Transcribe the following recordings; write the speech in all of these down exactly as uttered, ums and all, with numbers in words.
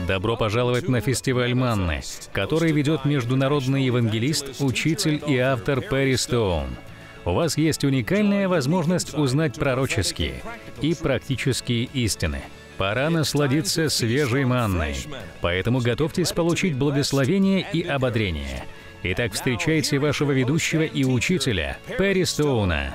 Добро пожаловать на фестиваль Манны, который ведет международный евангелист, учитель и автор Перри Стоун. У вас есть уникальная возможность узнать пророческие и практические истины. Пора насладиться свежей манной, поэтому готовьтесь получить благословение и ободрение. Итак, встречайте вашего ведущего и учителя Перри Стоуна.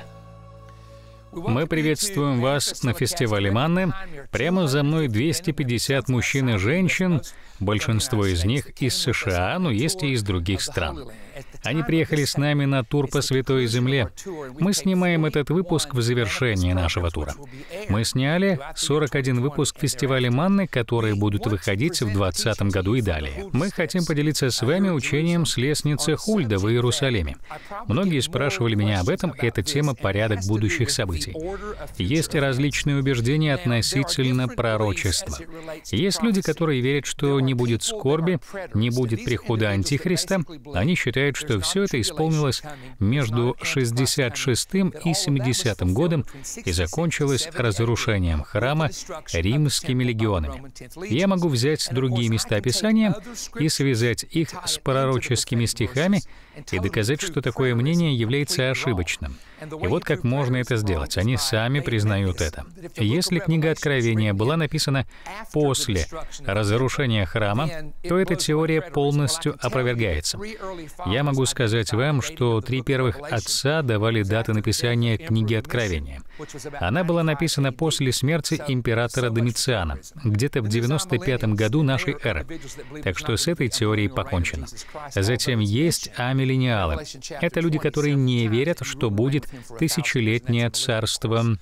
Мы приветствуем вас на фестивале Манны. Прямо за мной двести пятьдесят мужчин и женщин, большинство из них из США, но есть и из других стран. Они приехали с нами на тур по Святой Земле. Мы снимаем этот выпуск в завершении нашего тура. Мы сняли сорок один выпуск фестиваля Манны, которые будут выходить в двадцатом году и далее. Мы хотим поделиться с вами учением с лестницы Хульда в Иерусалиме. Многие спрашивали меня об этом, и это тема «Порядок будущих событий». Есть различные убеждения относительно пророчества. Есть люди, которые верят, что не будет скорби, не будет прихода Антихриста. Они считают, что все это исполнилось между шестьдесят шестым и семидесятым годом и закончилось разрушением храма римскими легионами. Я могу взять другие места Писания и связать их с пророческими стихами и доказать, что такое мнение является ошибочным. И вот как можно это сделать. Они сами признают это. Если книга Откровения была написана после разрушения храма, то эта теория полностью опровергается. Я могу сказать вам, что три первых отца давали даты написания книги Откровения. Она была написана после смерти императора Домициана, где-то в девяносто пятом году нашей эры. Так что с этой теорией покончено. Затем есть амиллениалы. Это люди, которые не верят, что будет тысячелетнее царство.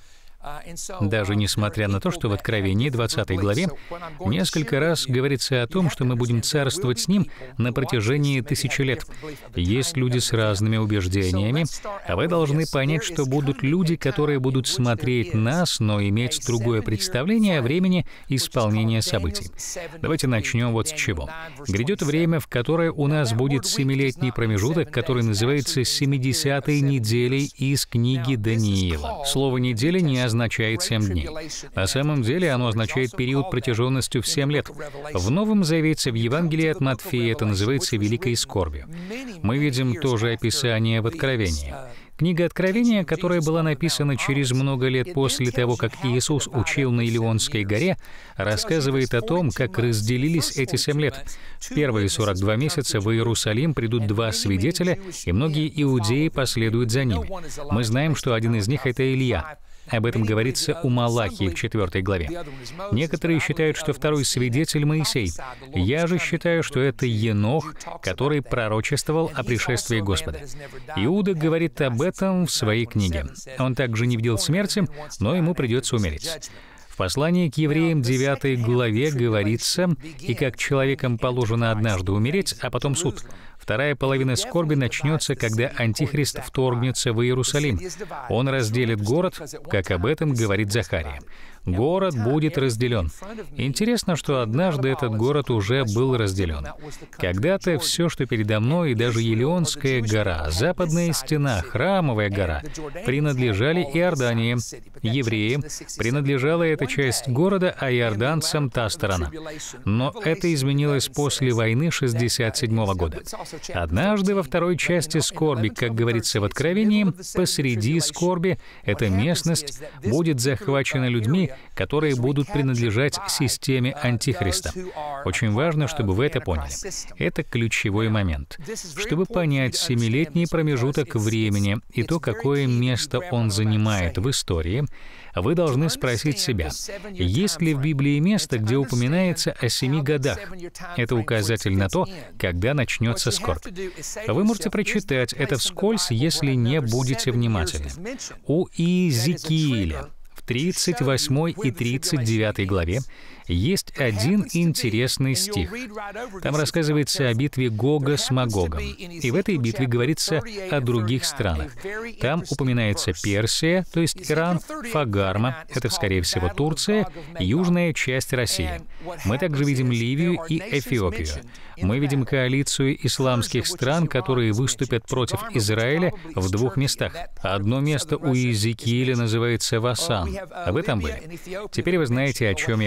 Даже несмотря на то, что в Откровении двадцатой главе несколько раз говорится о том, что мы будем царствовать с Ним на протяжении тысячи лет. Есть люди с разными убеждениями, а вы должны понять, что будут люди, которые будут смотреть нас, но иметь другое представление о времени исполнения событий. Давайте начнем вот с чего. Грядет время, в которое у нас будет семилетний промежуток, который называется семидесятой неделей из книги Даниила. Слово «неделя» не означает означает семь дней. На самом деле оно означает период протяженностью в семь лет. В Новом Завете, в Евангелии от Матфея, это называется «великой скорбью». Мы видим тоже описание в Откровении. Книга Откровения, которая была написана через много лет после того, как Иисус учил на Илионской горе, рассказывает о том, как разделились эти семь лет. В первые сорок два месяца в Иерусалим придут два свидетеля, и многие иудеи последуют за ними. Мы знаем, что один из них — это Илья. Об этом говорится у Малахии в четвёртой главе. Некоторые считают, что второй свидетель — Моисей. Я же считаю, что это Енох, который пророчествовал о пришествии Господа. Иуда говорит об этом в своей книге. Он также не видел смерти, но ему придется умереть. В послании к евреям девятой главе говорится: «И как человекам положено однажды умереть, а потом суд». Вторая половина скорби начнется, когда Антихрист вторгнется в Иерусалим. Он разделит город, как об этом говорит Захария. Город будет разделен. Интересно, что однажды этот город уже был разделен. Когда-то все, что передо мной, и даже Елеонская гора, Западная стена, Храмовая гора, принадлежали Иордании. Евреям принадлежала эта часть города, а иорданцам та сторона. Но это изменилось после войны шестьдесят седьмого года. Однажды во второй части скорби, как говорится в Откровении, посреди скорби эта местность будет захвачена людьми, которые будут принадлежать системе Антихриста. Очень важно, чтобы вы это поняли. Это ключевой момент. Чтобы понять семилетний промежуток времени и то, какое место он занимает в истории, вы должны спросить себя, есть ли в Библии место, где упоминается о семи годах? Это указатель на то, когда начнется скорбь. Вы можете прочитать это вскользь, если не будете внимательны. У Иезекииля в тридцать восьмой и тридцать девятой главе есть один интересный стих. Там рассказывается о битве Гога с Магогом. И в этой битве говорится о других странах. Там упоминается Персия, то есть Иран, Фагарма, это, скорее всего, Турция, южная часть России. Мы также видим Ливию и Эфиопию. Мы видим коалицию исламских стран, которые выступят против Израиля в двух местах. Одно место у Иезекииля называется Васан. А вы там были. Теперь вы знаете, о чем я говорю.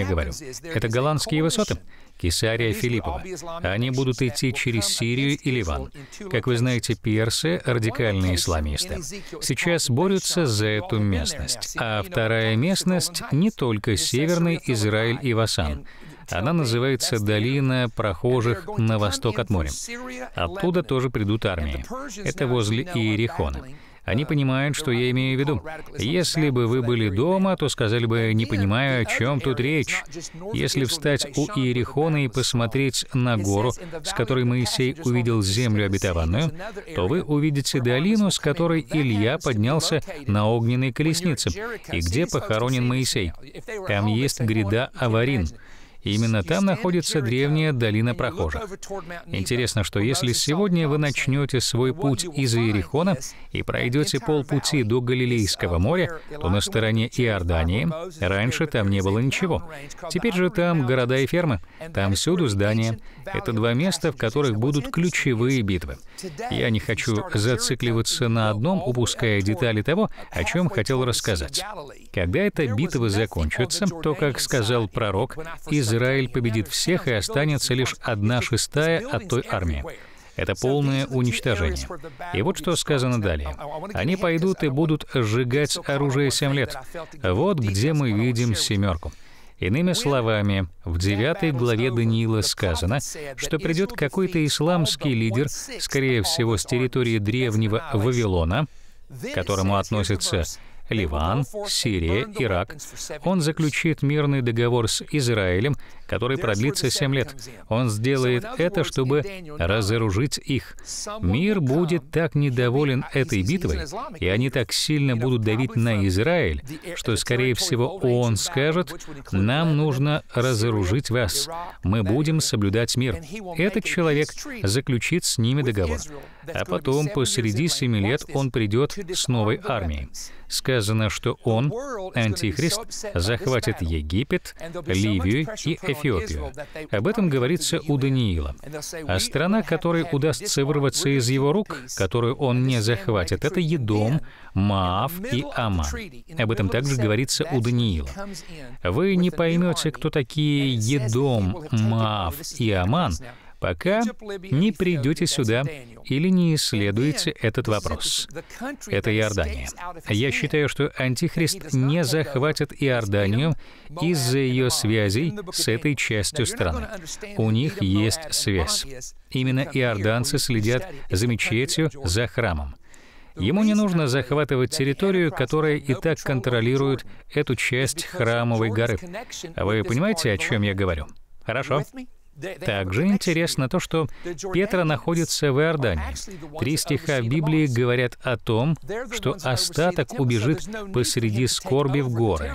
Это голландские высоты, Кесария Филиппова. Они будут идти через Сирию и Ливан. Как вы знаете, персы — радикальные исламисты. Сейчас борются за эту местность. А вторая местность — не только Северный Израиль и Васан. Она называется «Долина прохожих на восток от моря». Оттуда тоже придут армии. Это возле Иерихона. Они понимают, что я имею в виду. Если бы вы были дома, то сказали бы: «Не понимаю, о чем тут речь». Если встать у Иерихона и посмотреть на гору, с которой Моисей увидел землю обетованную, то вы увидите долину, с которой Илья поднялся на огненной колеснице, и где похоронен Моисей. Там есть гряда Аварин. Именно там находится древняя долина прохожих. Интересно, что если сегодня вы начнете свой путь из Иерихона и пройдете полпути до Галилейского моря, то на стороне Иордании раньше там не было ничего. Теперь же там города и фермы, там всюду здания. Это два места, в которых будут ключевые битвы. Я не хочу зацикливаться на одном, упуская детали того, о чем хотел рассказать. Когда эта битва закончится, то, как сказал пророк, Израиль победит всех, и останется лишь одна шестая от той армии. Это полное уничтожение. И вот что сказано далее. Они пойдут и будут сжигать оружие семь лет. Вот где мы видим семерку. Иными словами, в девятой главе Даниила сказано, что придет какой-то исламский лидер, скорее всего, с территории древнего Вавилона, к которому относятся Ливан, Сирия, Ирак. Он заключит мирный договор с Израилем, который продлится семь лет. Он сделает это, чтобы разоружить их. Мир будет так недоволен этой битвой, и они так сильно будут давить на Израиль, что, скорее всего, он скажет: «Нам нужно разоружить вас. Мы будем соблюдать мир». Этот человек заключит с ними договор. А потом, посреди семи лет, он придет с новой армией. Сказано, что он, Антихрист, захватит Египет, Ливию и Эфиопию. Об этом говорится у Даниила. А страна, которой удастся вырваться из его рук, которую он не захватит, это Едом, Моав и Аман. Об этом также говорится у Даниила. Вы не поймете, кто такие Едом, Моав и Аман, пока не придете сюда или не исследуете этот вопрос. Это Иордания. Я считаю, что Антихрист не захватит Иорданию из-за ее связей с этой частью страны. У них есть связь. Именно иорданцы следят за мечетью, за храмом. Ему не нужно захватывать территорию, которая и так контролирует эту часть Храмовой горы. Вы понимаете, о чем я говорю? Хорошо. Также интересно то, что Петра находится в Иордании. Три стиха в Библии говорят о том, что остаток убежит посреди скорби в горы.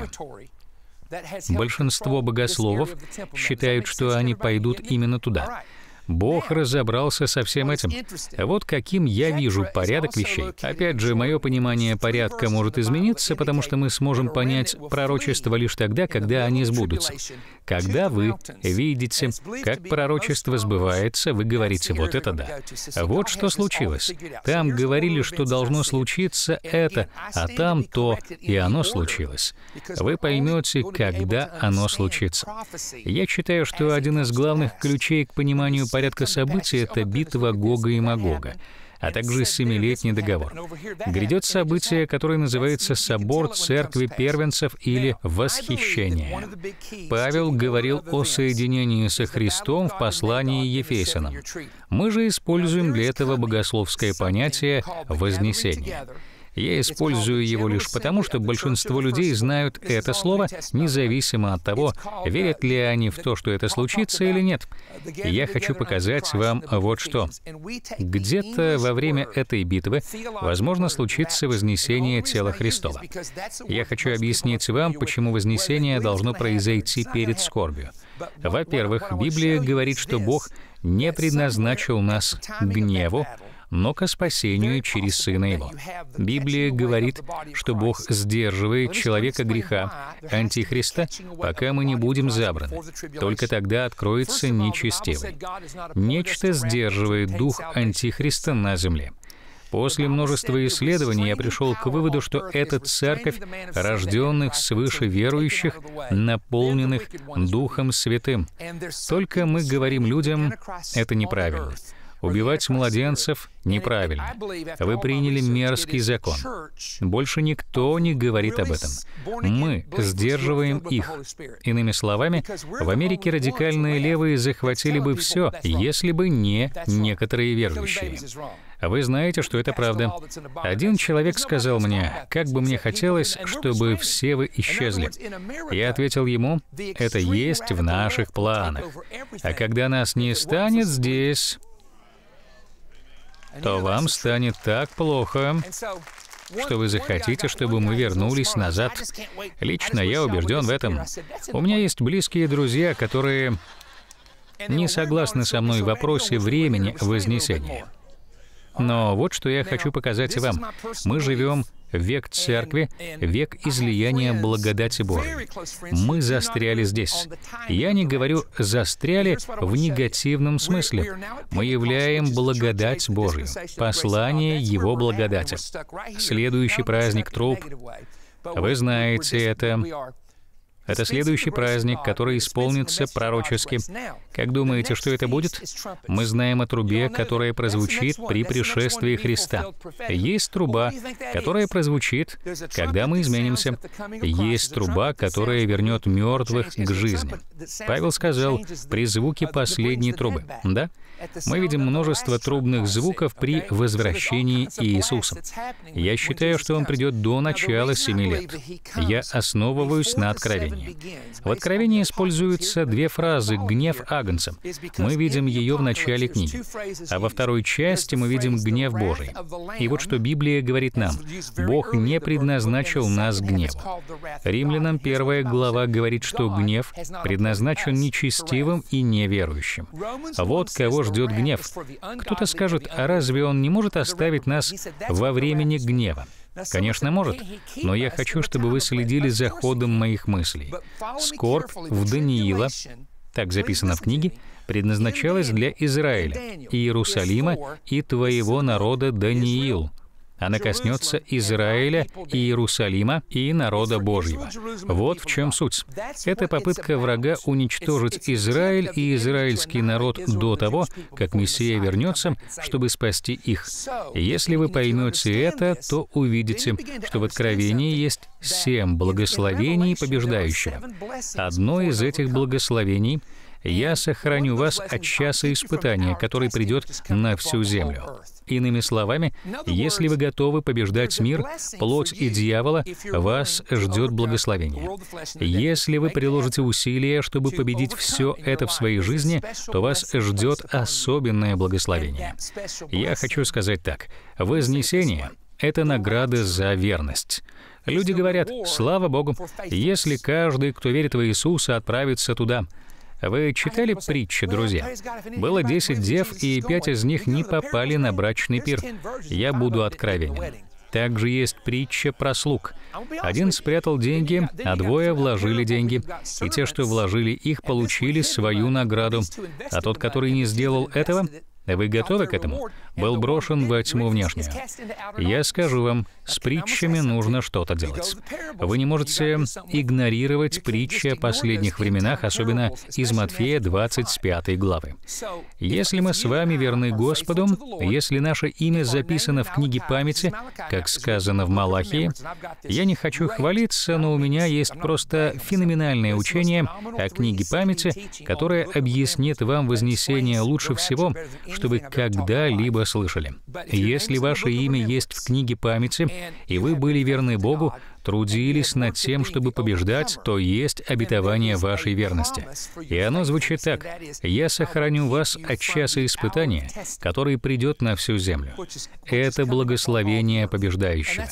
Большинство богословов считают, что они пойдут именно туда. Бог разобрался со всем этим. Вот каким я вижу порядок вещей. Опять же, мое понимание порядка может измениться, потому что мы сможем понять пророчества лишь тогда, когда они сбудутся. Когда вы видите, как пророчество сбывается, вы говорите: «Вот это да». Вот что случилось. Там говорили, что должно случиться это, а там то, и оно случилось. Вы поймете, когда оно случится. Я считаю, что один из главных ключей к пониманию порядка событий — это битва Гога и Магога, а также семилетний договор. Грядет событие, которое называется «Собор Церкви Первенцев» или «Восхищение». Павел говорил о соединении со Христом в послании Ефесянам. Мы же используем для этого богословское понятие «вознесение». Я использую его лишь потому, что большинство людей знают это слово, независимо от того, верят ли они в то, что это случится или нет. Я хочу показать вам вот что. Где-то во время этой битвы, возможно, случится вознесение тела Христова. Я хочу объяснить вам, почему вознесение должно произойти перед скорбью. Во-первых, Библия говорит, что Бог не предназначил нас к гневу, но ко спасению через Сына Его. Библия говорит, что Бог сдерживает человека греха, Антихриста, пока мы не будем забраны. Только тогда откроется нечестивый. Нечто сдерживает дух Антихриста на земле. После множества исследований я пришел к выводу, что это церковь рожденных свыше верующих, наполненных Духом Святым. Только мы говорим людям, это неправильно. Убивать младенцев неправильно. Вы приняли мерзкий закон. Больше никто не говорит об этом. Мы сдерживаем их. Иными словами, в Америке радикальные левые захватили бы все, если бы не некоторые верующие. Вы знаете, что это правда. Один человек сказал мне, как бы мне хотелось, чтобы все вы исчезли. Я ответил ему, это есть в наших планах. А когда нас не станет здесь, то вам станет так плохо, что вы захотите, чтобы мы вернулись назад. Лично я убежден в этом. У меня есть близкие друзья, которые не согласны со мной в вопросе времени Вознесения. Но вот что я хочу показать вам. Мы живем в век Церкви, век излияния благодати Божией. Мы застряли здесь. Я не говорю «застряли» в негативном смысле. Мы являем благодать Божию, послание Его благодати. Следующий праздник труб. Вы знаете это. Это следующий праздник, который исполнится пророчески. Как думаете, что это будет? Мы знаем о трубе, которая прозвучит при пришествии Христа. Есть труба, которая прозвучит, когда мы изменимся. Есть труба, которая вернет мертвых к жизни. Павел сказал, при звуке последней трубы. Да? Мы видим множество трубных звуков при возвращении Иисуса. Я считаю, что Он придет до начала семи лет. Я основываюсь на Откровении. В Откровении используются две фразы «гнев Агнца». Мы видим ее в начале книги. А во второй части мы видим гнев Божий. И вот что Библия говорит нам. Бог не предназначил нас к гневу. Римлянам первая глава говорит, что гнев предназначен нечестивым и неверующим. Вот кого ждет гнев. Кто-то скажет, а разве Он не может оставить нас во времени гнева? Конечно, может, но я хочу, чтобы вы следили за ходом моих мыслей. Скорбь в Даниила, так записано в книге, предназначалась для Израиля, Иерусалима и твоего народа Даниил. Она коснется Израиля, Иерусалима и народа Божьего. Вот в чем суть. Это попытка врага уничтожить Израиль и израильский народ до того, как Мессия вернется, чтобы спасти их. Если вы поймете это, то увидите, что в Откровении есть семь благословений побеждающего. Одно из этих благословений — «Я сохраню вас от часа испытания, который придет на всю землю». Иными словами, если вы готовы побеждать мир, плоть и дьявола, вас ждет благословение. Если вы приложите усилия, чтобы победить все это в своей жизни, то вас ждет особенное благословение. Я хочу сказать так. Вознесение — это награда за верность. Люди говорят, слава Богу, если каждый, кто верит в Иисуса, отправится туда. Вы читали притчи, друзья? Было десять дев, и пять из них не попали на брачный пир. Я буду откровенен. Также есть притча про слуг. Один спрятал деньги, а двое вложили деньги. И те, что вложили их, получили свою награду. А тот, который не сделал этого, вы готовы к этому? Был брошен во тьму внешнюю. Я скажу вам, с притчами нужно что-то делать. Вы не можете игнорировать притчи о последних временах, особенно из Матфея двадцать пятой главы. Если мы с вами верны Господу, если наше имя записано в книге памяти, как сказано в Малахии, я не хочу хвалиться, но у меня есть просто феноменальное учение о книге памяти, которое объяснит вам Вознесение лучше всего, что вы когда-либо слышали. Если ваше имя есть в книге памяти, и вы были верны Богу, трудились над тем, чтобы побеждать, то есть обетование вашей верности. И оно звучит так: «Я сохраню вас от часа испытания, который придет на всю землю». Это благословение побеждающего.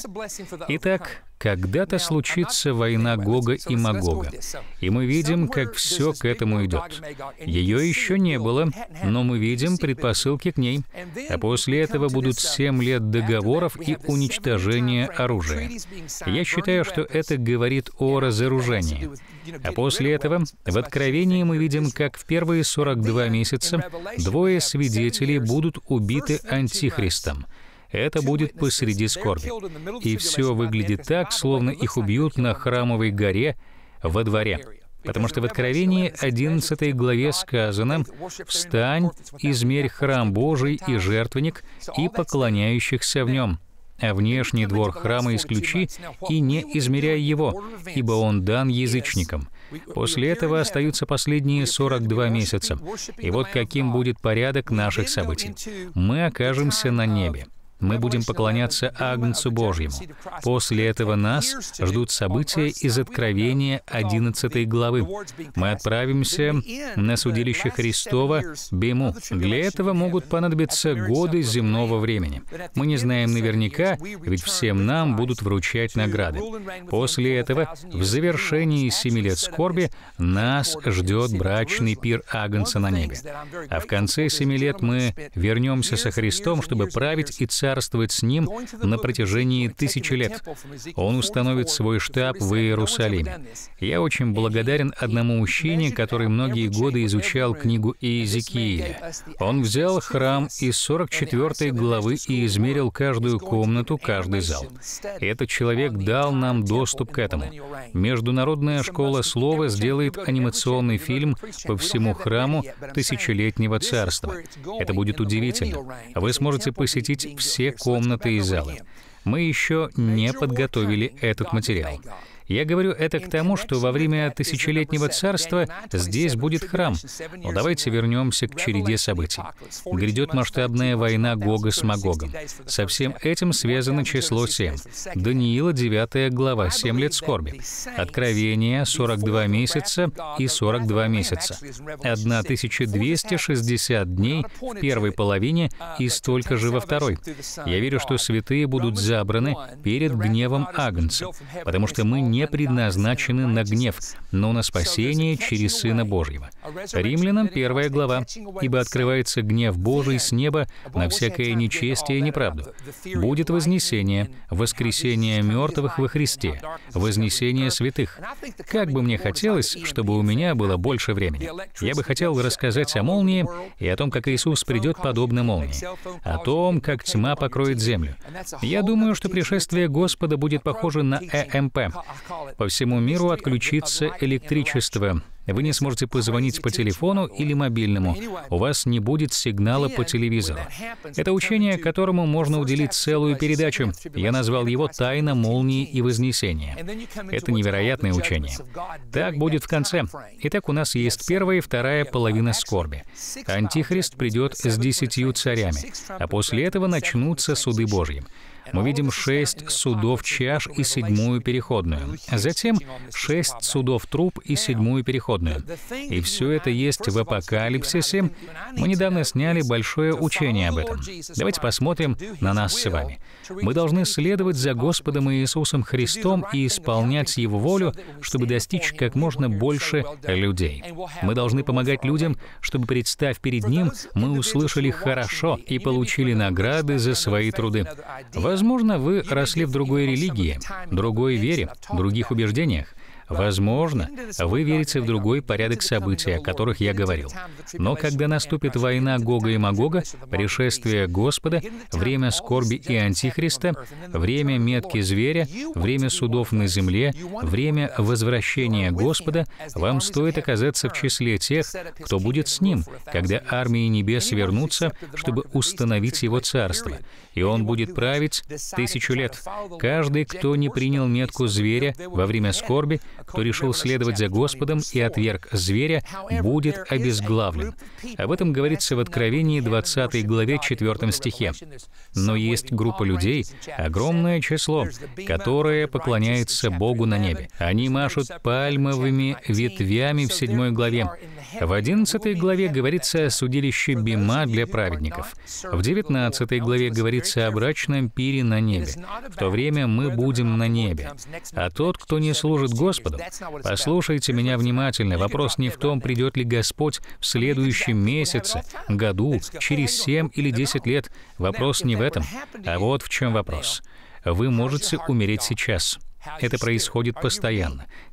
Итак, когда-то случится война Гога и Магога, и мы видим, как все к этому идет. Ее еще не было, но мы видим предпосылки к ней, а после этого будут семь лет договоров и уничтожения оружия. Я считаю, что это говорит о разоружении. А после этого в Откровении мы видим, как в первые сорок два месяца двое свидетелей будут убиты Антихристом. это будет посреди скорби. И все выглядит так, словно их убьют на Храмовой горе во дворе. Потому что в Откровении одиннадцатой главе сказано: «Встань, измерь храм Божий и жертвенник, и поклоняющихся в нем. А внешний двор храма исключи, и не измеряй его, ибо он дан язычникам». После этого остаются последние сорок два месяца. И вот каким будет порядок наших событий. Мы окажемся на небе. Мы будем поклоняться Агнцу Божьему. После этого нас ждут события из Откровения одиннадцатой главы. Мы отправимся на судилище Христово Бему. Для этого могут понадобиться годы земного времени. Мы не знаем наверняка, ведь всем нам будут вручать награды. После этого, в завершении семи лет скорби, нас ждет брачный пир Агнца на небе. А в конце семи лет мы вернемся со Христом, чтобы править и царствовать царствовать с Ним на протяжении тысячи лет. Он установит свой штаб в Иерусалиме. Я очень благодарен одному мужчине, который многие годы изучал книгу Иезекииля. Он взял храм из сорок четвёртой главы и измерил каждую комнату, каждый зал. Этот человек дал нам доступ к этому. Международная школа слова сделает анимационный фильм по всему храму тысячелетнего царства. Это будет удивительно. Вы сможете посетить все комнаты и залы. Мы еще не подготовили этот материал. Я говорю это к тому, что во время тысячелетнего царства здесь будет храм. Но давайте вернемся к череде событий. Грядет масштабная война Гога с Магогом. Со всем этим связано число семь. Даниила, девятая глава, семь лет скорби. Откровение, сорок два месяца и сорок два месяца. тысяча двести шестьдесят дней в первой половине и столько же во второй. Я верю, что святые будут забраны перед гневом Агнца, потому что мы не предназначены на гнев, но на спасение через Сына Божьего. Римлянам первая глава. «Ибо открывается гнев Божий с неба на всякое нечестие и неправду. Будет вознесение, воскресение мертвых во Христе, вознесение святых». Как бы мне хотелось, чтобы у меня было больше времени. Я бы хотел рассказать о молнии и о том, как Иисус придет подобно молнии, о том, как тьма покроет землю. Я думаю, что пришествие Господа будет похоже на э эм пэ. По всему миру отключится электричество. Вы не сможете позвонить по телефону или мобильному. У вас не будет сигнала по телевизору. Это учение, которому можно уделить целую передачу. Я назвал его «Тайна молнии и вознесения». Это невероятное учение. Так будет в конце. Итак, у нас есть первая и вторая половина скорби. Антихрист придет с десятью царями, а после этого начнутся суды Божьи. Мы видим шесть судов чаш и седьмую переходную. Затем шесть судов труб и седьмую переходную. И все это есть в Апокалипсисе. Мы недавно сняли большое учение об этом. Давайте посмотрим на нас с вами. Мы должны следовать за Господом Иисусом Христом и исполнять Его волю, чтобы достичь как можно больше людей. Мы должны помогать людям, чтобы, представ перед Ним, мы услышали «хорошо» и получили награды за свои труды. Возможно, вы росли в другой религии, другой вере, других убеждениях. Возможно, вы верите в другой порядок событий, о которых я говорил. Но когда наступит война Гога и Магога, пришествие Господа, время скорби и Антихриста, время метки зверя, время судов на земле, время возвращения Господа, вам стоит оказаться в числе тех, кто будет с Ним, когда армии небес вернутся, чтобы установить Его царство. И Он будет править тысячу лет. Каждый, кто не принял метку зверя во время скорби, кто решил следовать за Господом и отверг зверя, будет обезглавлен. Об этом говорится в Откровении двадцатой главе четвёртом стихе. Но есть группа людей, огромное число, которое поклоняется Богу на небе. Они машут пальмовыми ветвями в седьмой главе. В одиннадцатой главе говорится о судилище Бема для праведников. В девятнадцатой главе говорится о брачном пире на небе. В то время мы будем на небе. А тот, кто не служит Господу, послушайте меня внимательно, вопрос не в том, придет ли Господь в следующем месяце, году, через семь или десять лет. Вопрос не в этом, а вот в чем вопрос. Вы можете умереть сейчас. Это происходит постоянно.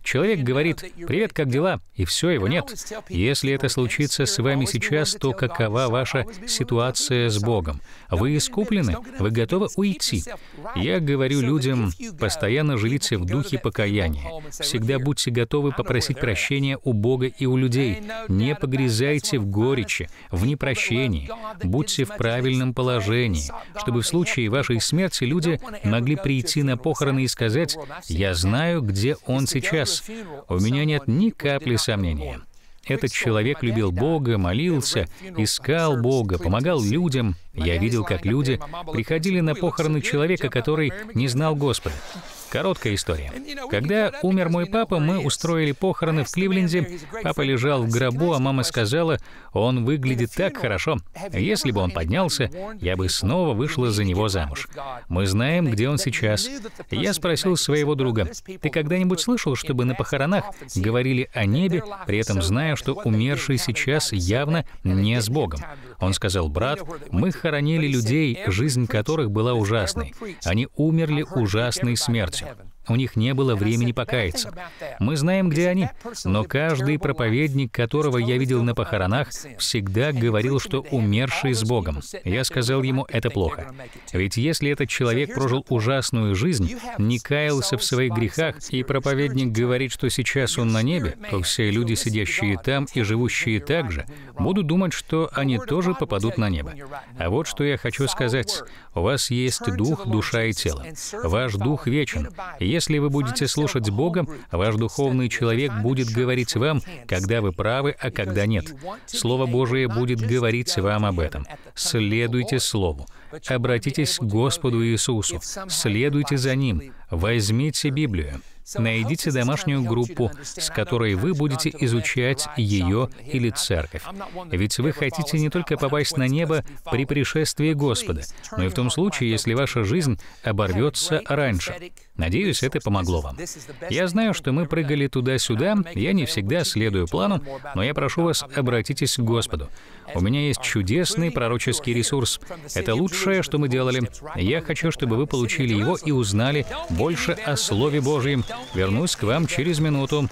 Человек говорит: «Привет, как дела?» И все, его нет. Если это случится с вами сейчас, то какова ваша ситуация с Богом? Вы искуплены? Вы готовы уйти? Я говорю людям: постоянно живите в духе покаяния. Всегда будьте готовы попросить прощения у Бога и у людей. Не погрязайте в горечи, в непрощении. Будьте в правильном положении, чтобы в случае вашей смерти люди могли прийти на похороны и сказать: «Я знаю, где он сейчас. У меня нет ни капли сомнения». Этот человек любил Бога, молился, искал Бога, помогал людям. Я видел, как люди приходили на похороны человека, который не знал Господа. Короткая история. Когда умер мой папа, мы устроили похороны в Кливленде. Папа лежал в гробу, а мама сказала: «Он выглядит так хорошо. Если бы он поднялся, я бы снова вышла за него замуж». Мы знаем, где он сейчас. Я спросил своего друга: «Ты когда-нибудь слышал, чтобы на похоронах говорили о небе, при этом зная, что умерший сейчас явно не с Богом?» Он сказал: «Брат, мы хоронили людей, жизнь которых была ужасной. Они умерли ужасной смертью. У них не было времени покаяться. Мы знаем, где они, но каждый проповедник, которого я видел на похоронах, всегда говорил, что умерший с Богом». Я сказал ему: «Это плохо. Ведь если этот человек прожил ужасную жизнь, не каялся в своих грехах, и проповедник говорит, что сейчас он на небе, то все люди, сидящие там и живущие так же, будут думать, что они тоже попадут на небо». А вот что я хочу сказать. У вас есть дух, душа и тело. Ваш дух вечен. Если вы будете слушать Бога, ваш духовный человек будет говорить вам, когда вы правы, а когда нет. Слово Божие будет говорить вам об этом. Следуйте Слову. Обратитесь к Господу Иисусу. Следуйте за Ним. Возьмите Библию. Найдите домашнюю группу, с которой вы будете изучать ее или церковь. Ведь вы хотите не только попасть на небо при пришествии Господа, но и в том случае, если ваша жизнь оборвется раньше. Надеюсь, это помогло вам. Я знаю, что мы прыгали туда-сюда, я не всегда следую плану, но я прошу вас, обратитесь к Господу. У меня есть чудесный пророческий ресурс. Это лучшее, что мы делали. Я хочу, чтобы вы получили его и узнали больше о Слове Божьем. Вернусь к вам через минуту.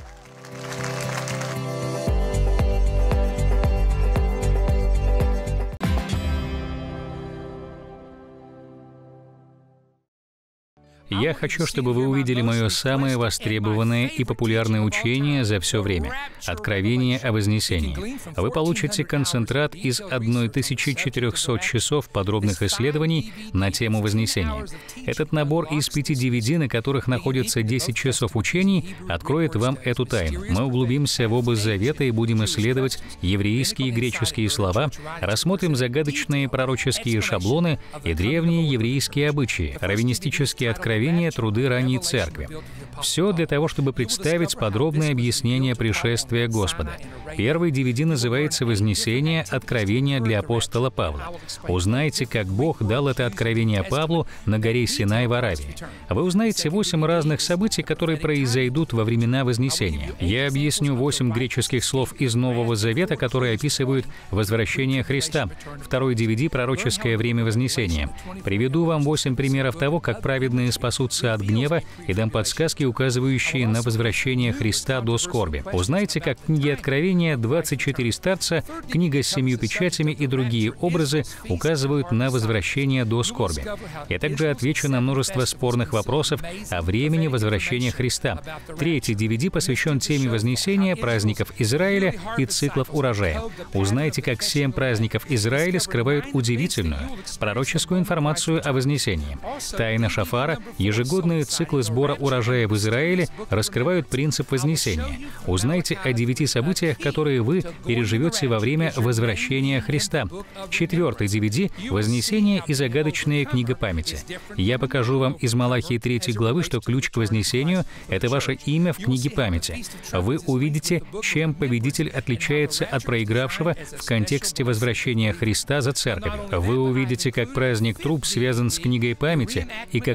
Я хочу, чтобы вы увидели мое самое востребованное и популярное учение за все время — Откровение о Вознесении. Вы получите концентрат из тысячи четырёхсот часов подробных исследований на тему Вознесения. Этот набор из пяти ди ви ди, на которых находится десять часов учений, откроет вам эту тайну. Мы углубимся в область Завета и будем исследовать еврейские и греческие слова, рассмотрим загадочные пророческие шаблоны и древние еврейские обычаи, раввинистические откровения, труды ранней церкви. Все для того, чтобы представить подробное объяснение пришествия Господа. Первый ди ви ди называется «Вознесение. Откровение для апостола Павла». Узнайте, как Бог дал это откровение Павлу на горе Синай в Аравии. Вы узнаете восемь разных событий, которые произойдут во времена Вознесения. Я объясню восемь греческих слов из Нового Завета, которые описывают возвращение Христа. Второй ди ви ди «Пророческое время Вознесения». Приведу вам восемь примеров того, как праведные спасутся от гнева, и дам подсказки, указывающие на возвращение Христа до скорби. Узнайте, как в книге Откровения двадцать четыре старца, книга с семью печатями и другие образы указывают на возвращение до скорби. Я также отвечу на множество спорных вопросов о времени возвращения Христа. Третий ди ви ди посвящен теме Вознесения, праздников Израиля и циклов урожая. Узнайте, как семь праздников Израиля скрывают удивительную пророческую информацию о Вознесении. Тайна Шафара, ежегодные циклы сбора урожая в Израиле раскрывают принцип Вознесения. Узнайте о девяти событиях, которые вы переживете во время возвращения Христа. Четвертый ди ви ди — Вознесение и загадочная книга памяти. Я покажу вам из Малахии третьей главы, что ключ к Вознесению — это ваше имя в книге памяти. Вы увидите, чем победитель отличается от проигравшего в контексте возвращения Христа за церковью. Вы увидите, как праздник труб связан с книгой памяти и как Вознесение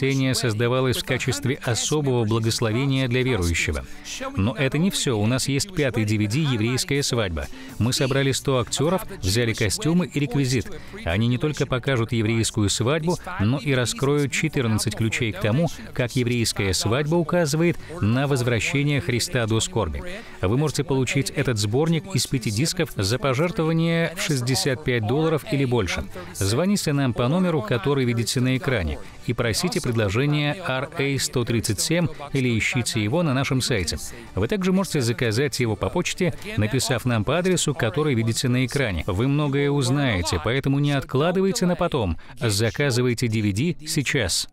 спасение создавалось в качестве особого благословения для верующего. Но это не все. У нас есть пятый ди ви ди «Еврейская свадьба». Мы собрали сто актеров, взяли костюмы и реквизит. Они не только покажут еврейскую свадьбу, но и раскроют четырнадцать ключей к тому, как еврейская свадьба указывает на возвращение Христа до скорби. Вы можете получить этот сборник из пяти дисков за пожертвование в шестьдесят пять долларов или больше. Звоните нам по номеру, который видите на экране, и просите предложение ар эй сто тридцать семь или ищите его на нашем сайте. Вы также можете заказать его по почте, написав нам по адресу, который видите на экране. Вы многое узнаете, поэтому не откладывайте на потом. Заказывайте ди ви ди сейчас.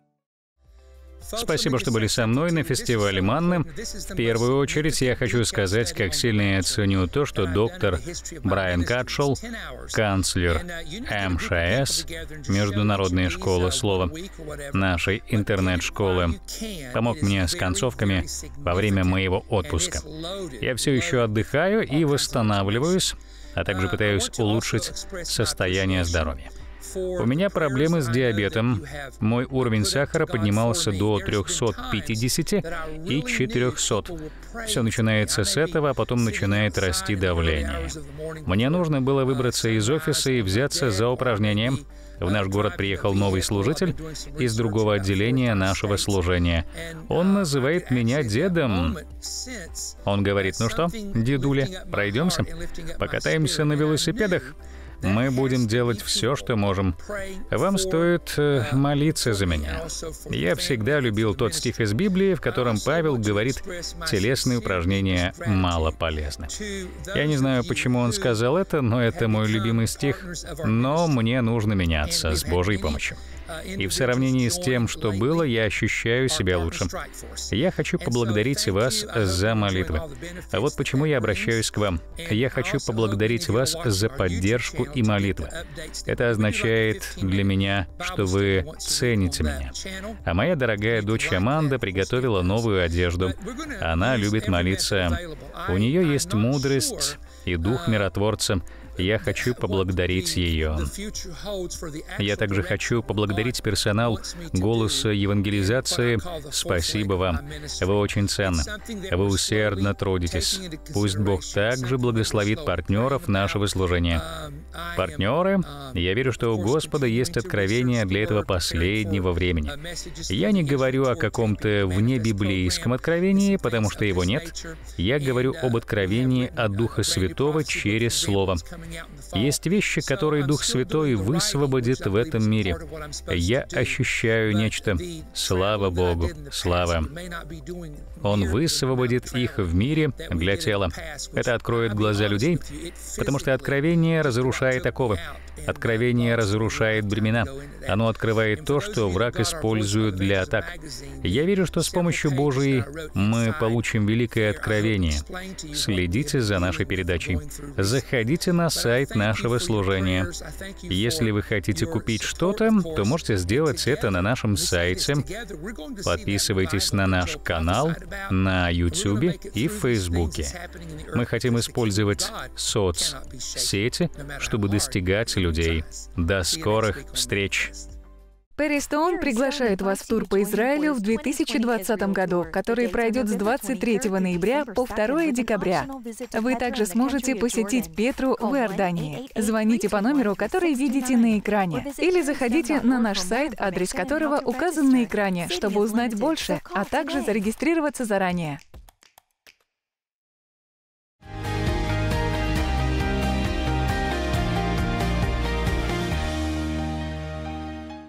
Спасибо, что были со мной на фестивале Манны. В первую очередь я хочу сказать, как сильно я ценю то, что доктор Брайан Катшелл, канцлер эм ша эс, Международной школы слова, нашей интернет-школы, помог мне с концовками во время моего отпуска. Я все еще отдыхаю и восстанавливаюсь, а также пытаюсь улучшить состояние здоровья. У меня проблемы с диабетом. Мой уровень сахара поднимался до трёхсот пятидесяти и четырёхсот. Все начинается с этого, а потом начинает расти давление. Мне нужно было выбраться из офиса и взяться за упражнения. В наш город приехал новый служитель из другого отделения нашего служения. Он называет меня дедом. Он говорит: ну что, дедуля, пройдемся? Покатаемся на велосипедах? Мы будем делать все, что можем. Вам стоит э, молиться за меня. Я всегда любил тот стих из Библии, в котором Павел говорит: телесные упражнения мало полезны. Я не знаю, почему он сказал это, но это мой любимый стих. Но мне нужно меняться с Божьей помощью. И в сравнении с тем, что было, я ощущаю себя лучше. Я хочу поблагодарить вас за молитвы. А вот почему я обращаюсь к вам. Я хочу поблагодарить вас за поддержку и молитвы. Это означает для меня, что вы цените меня. А моя дорогая дочь Аманда приготовила новую одежду. Она любит молиться. У нее есть мудрость и дух миротворца. Я хочу поблагодарить ее. Я также хочу поблагодарить персонал «Голоса евангелизации». Спасибо вам. Вы очень ценны. Вы усердно трудитесь. Пусть Бог также благословит партнеров нашего служения. Партнеры, я верю, что у Господа есть откровение для этого последнего времени. Я не говорю о каком-то внебиблейском откровении, потому что его нет. Я говорю об откровении от Духа Святого через Слово. Есть вещи, которые Дух Святой высвободит в этом мире. Я ощущаю нечто. Слава Богу, слава. Он высвободит их в мире для тела. Это откроет глаза людей, потому что откровение разрушает оковы. Откровение разрушает бремена. Оно открывает то, что враг использует для атак. Я верю, что с помощью Божией мы получим великое откровение. Следите за нашей передачей. Заходите на сайт нашего служения. Если вы хотите купить что-то, то можете сделать это на нашем сайте. Подписывайтесь на наш канал на ютубе и в Фейсбуке. Мы хотим использовать соцсети, чтобы достигать людей. До скорых встреч! Перри Стоун приглашает вас в тур по Израилю в две тысячи двадцатом году, который пройдет с двадцать третьего ноября по второе декабря. Вы также сможете посетить Петру в Иордании. Звоните по номеру, который видите на экране, или заходите на наш сайт, адрес которого указан на экране, чтобы узнать больше, а также зарегистрироваться заранее.